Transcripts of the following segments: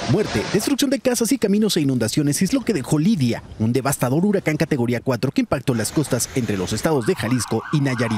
Muerte, destrucción de casas y caminos e inundaciones es lo que dejó Lidia, un devastador huracán categoría 4 que impactó las costas entre los estados de Jalisco y Nayarit.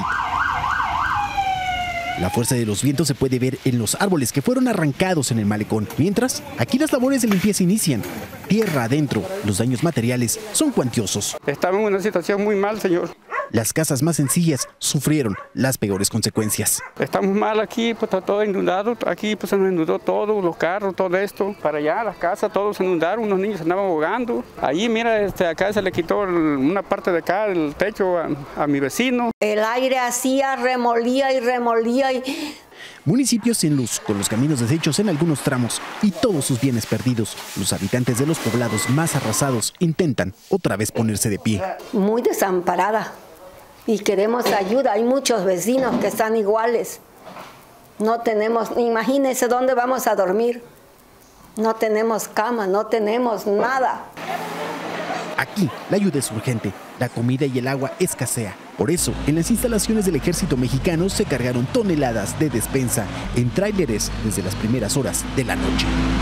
La fuerza de los vientos se puede ver en los árboles que fueron arrancados en el malecón. Mientras, aquí las labores de limpieza inician. Tierra adentro, los daños materiales son cuantiosos. Estamos en una situación muy mal, señor. Las casas más sencillas sufrieron las peores consecuencias. Estamos mal aquí, pues está todo inundado. Aquí pues se nos inundó todo, los carros, todo esto. Para allá, las casas, todos se inundaron, unos niños se andaban ahogando. Ahí, mira, acá se le quitó una parte de acá, el techo a mi vecino. El aire hacía, remolía y remolía y... Municipios sin luz, con los caminos deshechos en algunos tramos y todos sus bienes perdidos. Los habitantes de los poblados más arrasados intentan otra vez ponerse de pie. Muy desamparada y queremos ayuda. Hay muchos vecinos que están iguales. No tenemos, imagínense dónde vamos a dormir. No tenemos cama, no tenemos nada. Aquí la ayuda es urgente, la comida y el agua escasea. Por eso, en las instalaciones del ejército mexicano se cargaron toneladas de despensa en tráileres desde las primeras horas de la noche.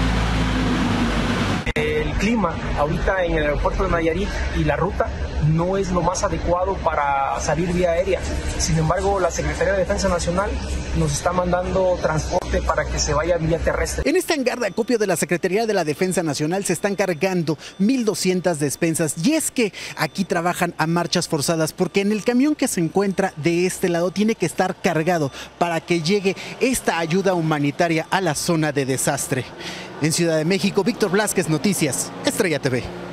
El clima ahorita en el aeropuerto de Nayarit y la ruta no es lo más adecuado para salir vía aérea. Sin embargo, la Secretaría de Defensa Nacional nos está mandando transporte para que se vaya vía terrestre. En este hangar de acopio de la Secretaría de la Defensa Nacional se están cargando 1,200 despensas. Y es que aquí trabajan a marchas forzadas porque en el camión que se encuentra de este lado tiene que estar cargado para que llegue esta ayuda humanitaria a la zona de desastre. En Ciudad de México, Víctor Blázquez, Noticias, Estrella TV.